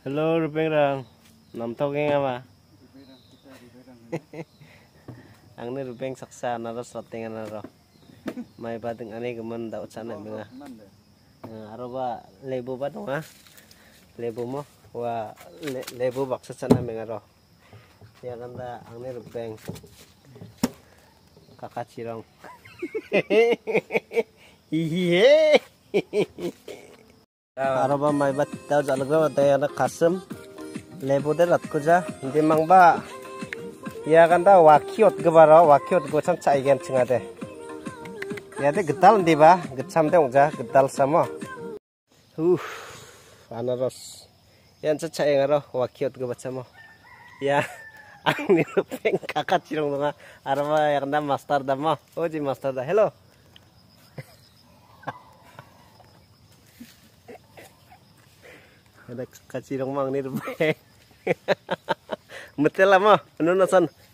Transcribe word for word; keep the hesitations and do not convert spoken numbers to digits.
Hello, Rupeng Rang. Nam tau nghe mà. Ang ni Rupeng saksa naro slating naro. May pating ani kemen daot sana benga. Aro ba lebo ba dong ha? Lebo mo wa lebo baksa sana benga ro. Ya kanda ang ni Rupeng. Kakak cirong. Hihihe. Araba may bat daw jalga tay anak kasem lebu de rat kuja hindi mangba ya kanda wakiot gebara wakiot gosan cai gen cingade ya de getal ndi ba getsam de ongja getal sama uh anaros yan sa cai ngaro wakiot gebat sama ya ang nilupeng kakak cirong nga araba ya kanda master dama oji master da hello. Ada kacirong mang ni Rupeng. Betul lah mah, anu nasan